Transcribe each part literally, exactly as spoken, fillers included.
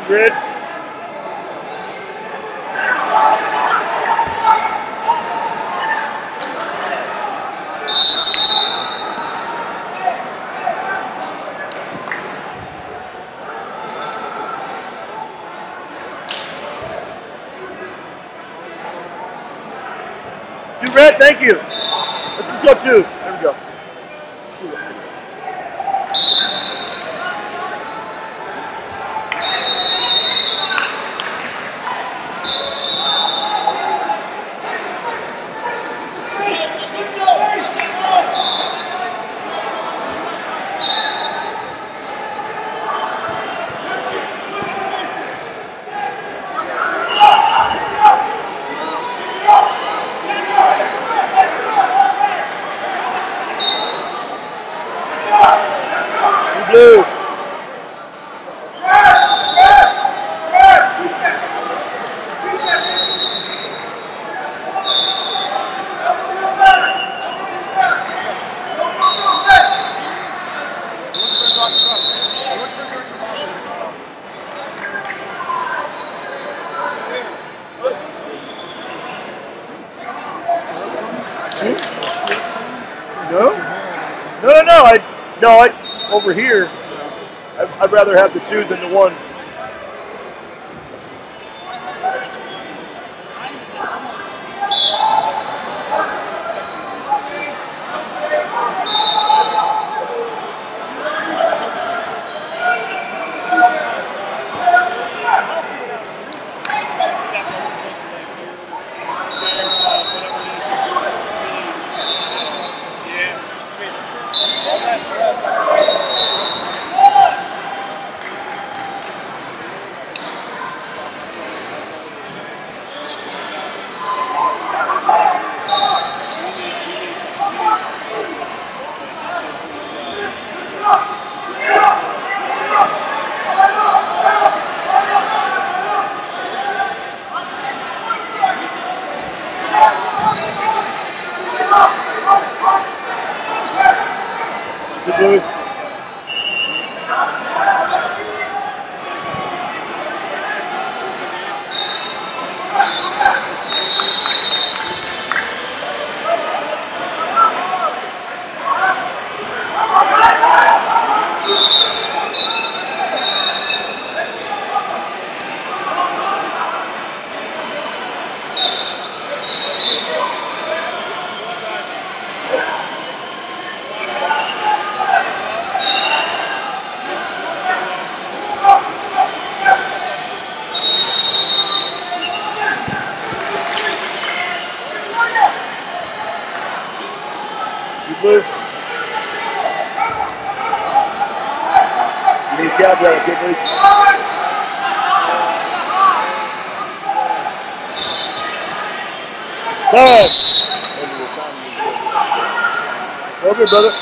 Grid. Two red, thank you. Let's just go two. There we go. Blue. No? No, no, no. I, no, I, over here, I'd, I'd rather have the two than the one. Blue. Blue. You need a cab driver, okay, please? Five. Over here, brother.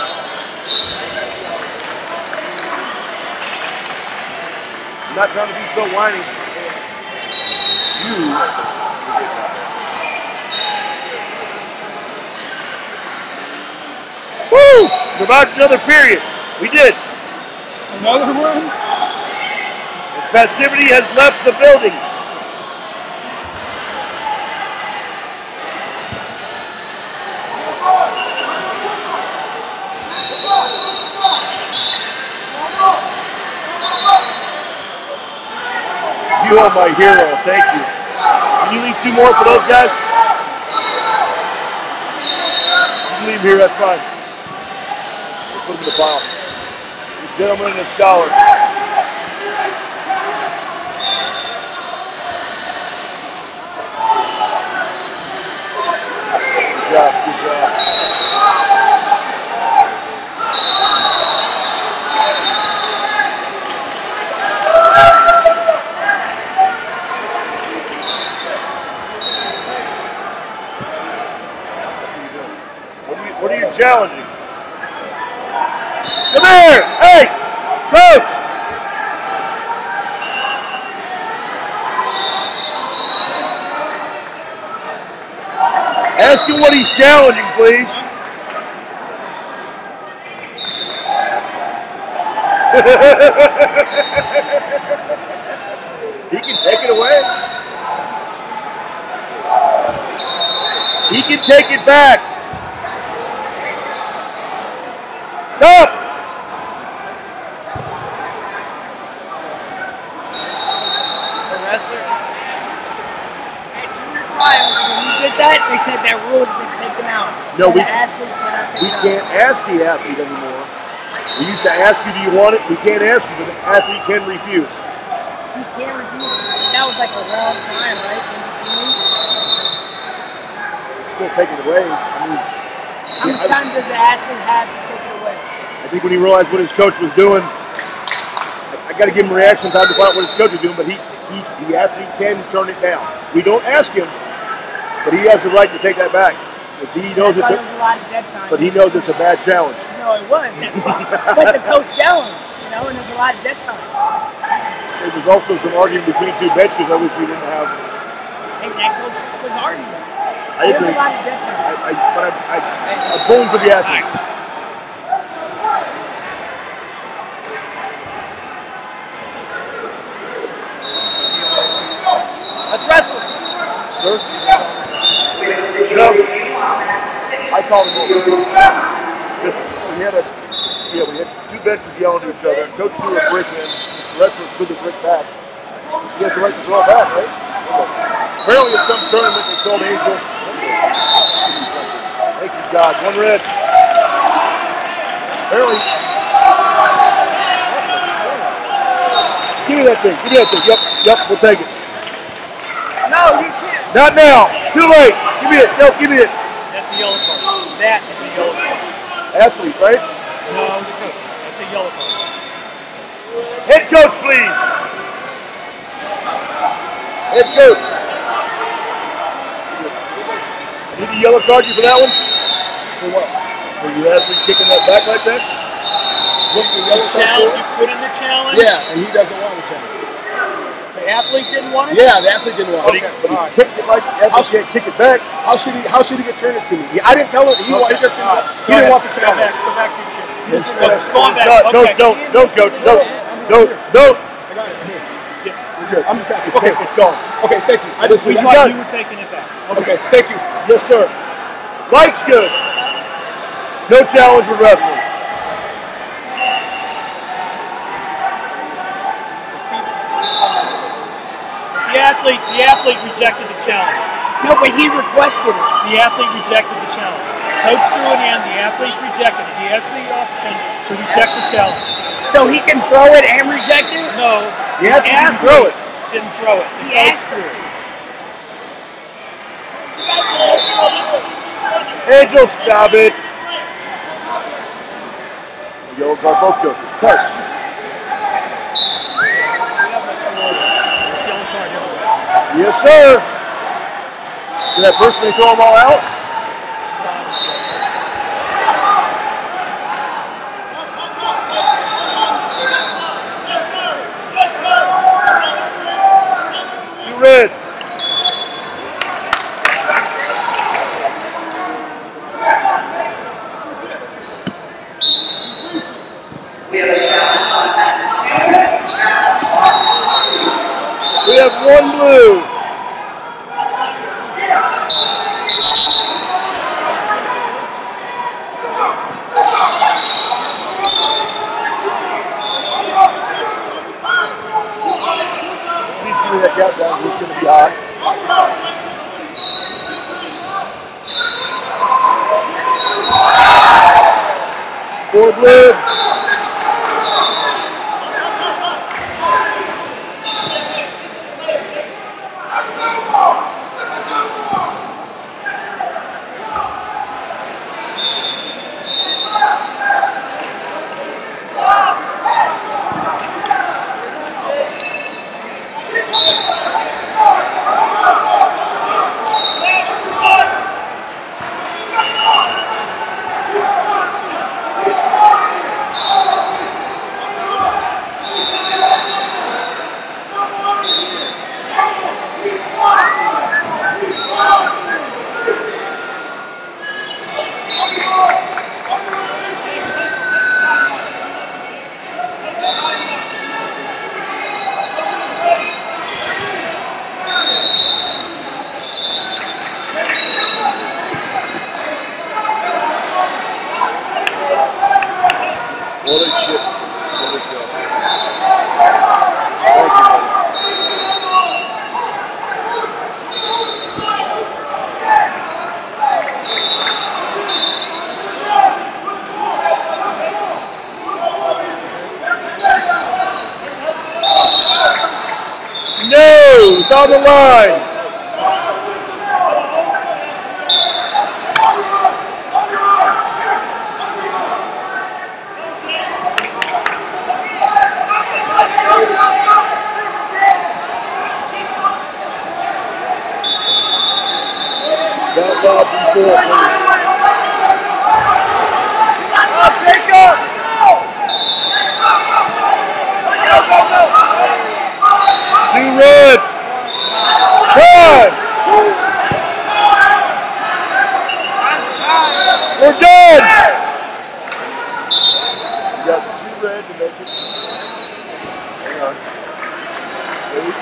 I'm not trying to be so whiny. You. Woo! Survived another period. We did. Another one? Passivity has left the building. You are my hero. Thank you. Can you leave two more for those guys? You can leave here. That's fine. Put them in the pile. These gentlemen and a scholar. Good job, good job. What are you, what are you challenging? Come here! Hey! Coach! Ask him what he's challenging, please. He can take it away. He can take it back. Stop! The wrestler. At junior trials, when you did that, they said that rule had been taken out. No, we, the athlete cannot take we it out. can't ask the athlete anymore. We used to ask you, do you want it? We can't ask you, but the athlete can refuse. You can't refuse it. That was like a long time, right? In between. Still take it away. I mean, how much time does the athlete have to take it away? I think when he realized what his coach was doing, I, I got to give him reaction time to find out what his coach is doing, but he, he, the athlete can turn it down. We don't ask him, but he has the right to take that back. Because he knows it's a, a lot of dead time. But he knows it's a bad challenge. No, it was. That's why. But the coach challenged, you know, and there's a lot of dead time. There was also some arguing between two benches. I wish we didn't have. Hey, that coach was arguing. I There's agree. a lot of dead time. I, I, but I, I, I'm pulling for the athlete. Let's wrestle. Sir? No. I called him over. Just, we had a, yeah, we had two benches yelling at each other. Coach threw a brick in. The wrestler threw the brick back. He has the right to throw it back, right? Okay. Apparently, at some tournament, they told Angel. Thank you, God. One red. Apparently. Give me that thing. Give me that thing. Yep, yep, we'll take it. No, you can't. Not now. Too late. Give me it. No, give me it. That's a yellow card. That is a yellow card. Athlete, right? No, the coach. That's a yellow card. Head coach, please. Head coach. Did he yellow card you for that one? For what? For you athlete kicking that back like that? What's the yellow card Challenge, you for? put in the challenge. Yeah, and he doesn't want the challenge. The athlete didn't want it? Yeah, the athlete didn't want But he, it. but he kicked it like the athlete can't kick it back. How should he? How should he get turned it to me? Yeah, I didn't tell him. He, Okay. he just didn't. Right. He didn't want the Go challenge. back, go back to your chair. He just didn't Go- want Go on back. No, Okay. don't, don't, coach. Don't, don't, don't. I got it. Here. Yeah. We're good. I'm just asking. Okay, Okay. it's gone. Okay. Thank you. I just. We You thought got you it. were taking it back. Okay. Thank you. Yes, sir. Life's good. No challenge with wrestling. The athlete, the athlete rejected the challenge. No, but he requested it. The athlete rejected the challenge. Coach threw it in, the athlete rejected it. He has the option to reject the challenge. So he can throw it and reject it? No, The athlete didn't throw it. didn't throw it. The He coach asked threw him it. to. Angel, stop it. Yellow card, both coaches. Touch. Yes, sir. Did that person they throw them all out? You red. We have a challenge on that two. Challenge on two. We have one blue. Please give me that countdown. He's going to be hot. Four blues. Holy shit. Holy shit. Thank you, buddy. No, it's on the line. That ball before, please. Oh, Jacob! Go, go, go! Two red. One. We're done. You got two red to make it. Hang on. Ready?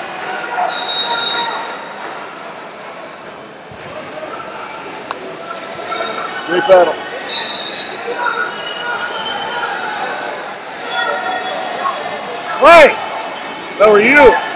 Great battle. Right. How are you?